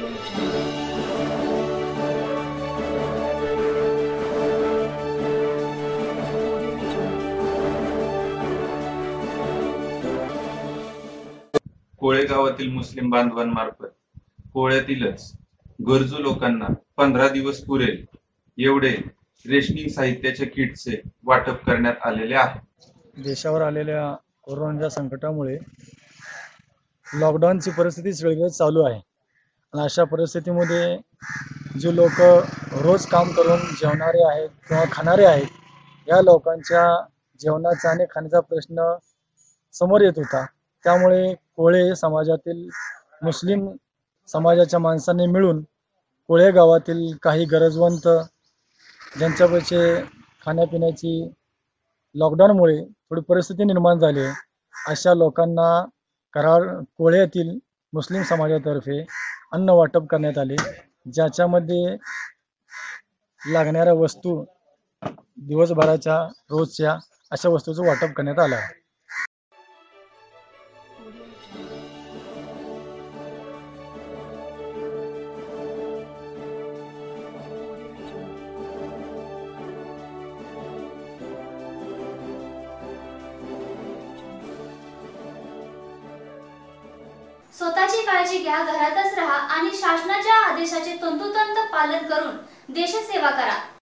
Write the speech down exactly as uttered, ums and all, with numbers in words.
कोळे गावातील मुस्लिम बांधवांमार्फत कोळ्यातीलच गरजू लोकांना पंधरा दिवस पुरेल एवढे रेशनिंग साहित्याच्या किटचे वाटप करण्यात आलेले आहे. देशावर आलेल्या कोरोनाच्या संकटामुळे लॉकडाऊनची परिस्थिती सगळीकडे चालू आहे आणि अशा परिस्थितीमध्ये जे लोक रोज काम करून जेवणारे आहेत किंवा खाणारे आहेत या लोकांच्या जेवणाचा आणि खाण्याचा प्रश्न समोर येत होता. त्यामुळे कोळे समाजातील मुस्लिम समाजाच्या माणसांनी मिळून कोळे गावातील काही गरजवंत ज्यांच्यापाशी खाण्यापिण्याची लॉकडाऊनमुळे थोडी परिस्थिती निर्माण झाली आहे अशा लोकांना कराड कोळ्यातील मुस्लिम समाजातर्फे अन्न वाटप करण्यात आले, ज्याच्यामध्ये लागणाऱ्या वस्तू दिवसभराच्या रोजच्या अशा वस्तूचं वाटप करण्यात आलं आहे. स्वतःची काळजी घ्या, घरातच राहा आणि शासनाच्या आदेशाचे तंतोतंत पालन करून देशसेवा करा.